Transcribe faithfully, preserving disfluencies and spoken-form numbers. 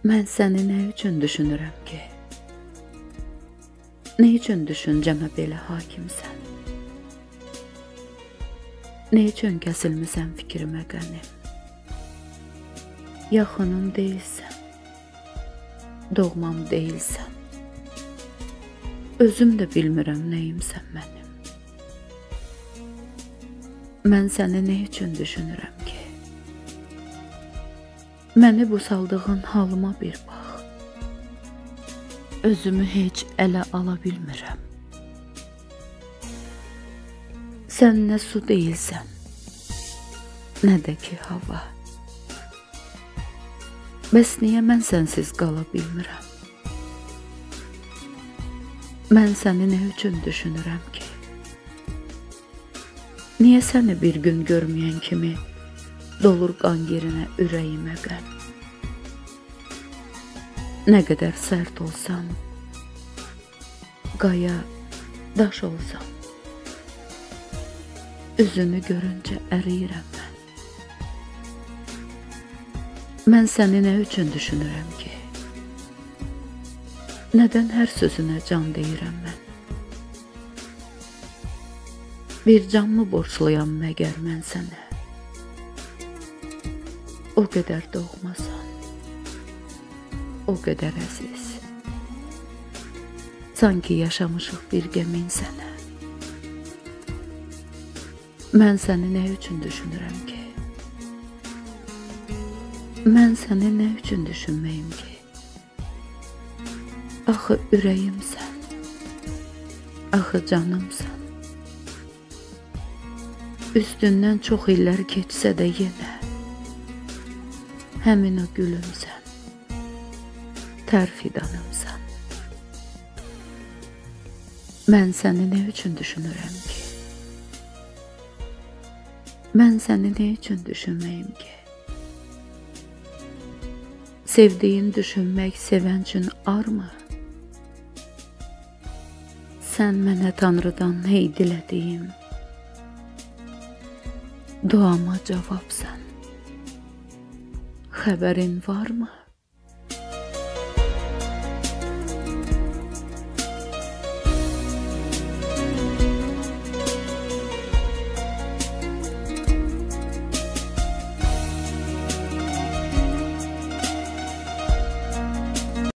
Mən səni nə üçün düşünürəm ki? Nə üçün düşüncəmə belə hakimsən? Nə üçün kəsilmisən fikrimə qənim? Yaxınım deyilsən, doğmam deyilsən. Özüm də bilmirəm nəyimsən mənim. Mən səni nə üçün düşünürəm ki? Məni bu saldığın halıma bir bax. Özümü heç ələ ala bilmirəm. Sən nə su deyilsən, nə də ki hava. Bəs niyə mən sənsiz qala bilmirəm? Mən səni nə üçün düşünürəm ki? Niyə səni bir gün görməyən kimi dolur qan yerinə ürəyimə qəm? Nə qədər sərt olsam, qaya, daş olsam, üzünü görüncə əriyirəm mən. Mən səni nə üçün düşünürəm ki? Nədən hər sözünə can deyirəm mən? Bir canmı borçluyam məgər mən sənə? O qədər doğmasan, o qədər əziz. Sanki yaşamışıq bir gəmin sənə. Mən səni nə üçün düşünürəm ki? Mən səni nə üçün düşünməyim ki? Axı ürəyimsən, axı canımsan. Üstündən çox illər keçsə də yenə həmin o gülümsən, tər fidanımsan. Mən səni nə üçün düşünürəm ki? Mən səni nə üçün düşünməyim ki? Sevdiyin düşünmək sevən üçün armı? Sən mənə Tanrıdan hey dilədiyim duama cavabsan. Xəbərin varmı?